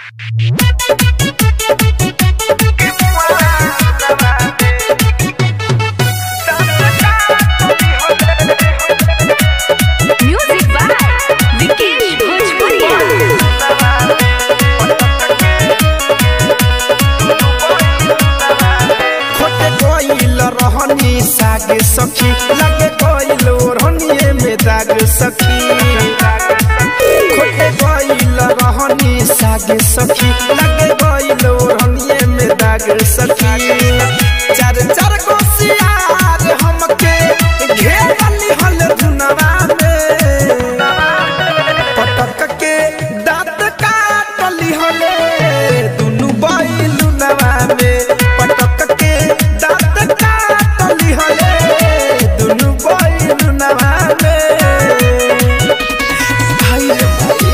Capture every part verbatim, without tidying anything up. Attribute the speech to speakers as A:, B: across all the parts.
A: सागे सखी लगे कोइल रहनिए में दाग सखी खोटे कोइल रहनी सागे सखी लगे कोइल रहनिए में दाग सखी चार चार कोसियार हमके घेरली हल धुनवा में पटक के दांत काटली हले दुनु बैलु नवा में पटक के दांत काटली हले दुनु बैलु नवा में भाई रे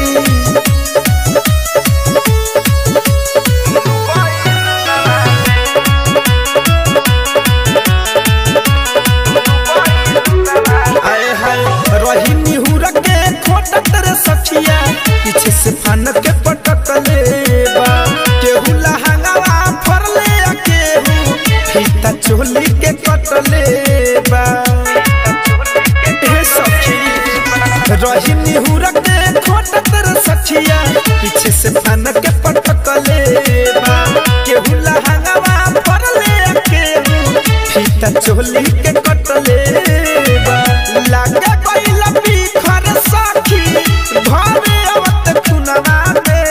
A: सखिया पीछे से फन के पटक लेबा केहू लहंगावा फरले केहू फीता चोली के कट लेबा हे सखी रही निहुर के खोटत रे सखिया पीछे से फन के पटक लेबा केहू लहंगावा फरले केहू फीता चोली के कट लेबा लागे कोई लपी खर सखी भावे आवत कुनवा में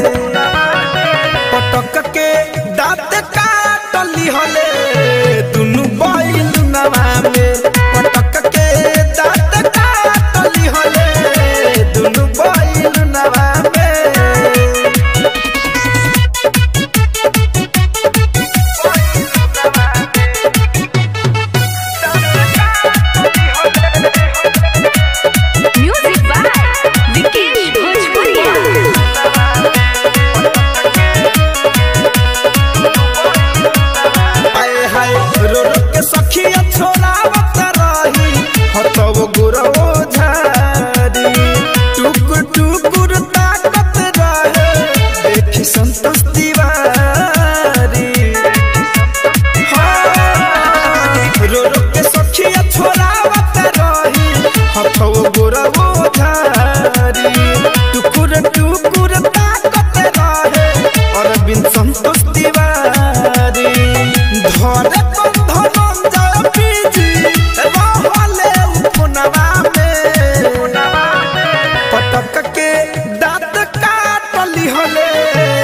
A: पटक के दांत काटली हले दुनु बैलु नवा में पटक के दांत काटली हले दुनु बैलु नवा में सखिया छोड़ावत रही हतव गुरवो झारी टुकुर टुकुर ताकत रहे देखी संतोष तिवारी रो रो के सखिया छोड़ावत रही हतव गुरवो झारी टुकुर टुकुर ताकत रहे अरविंद संतोष तिवारी धरे पटक के दांत काटली हले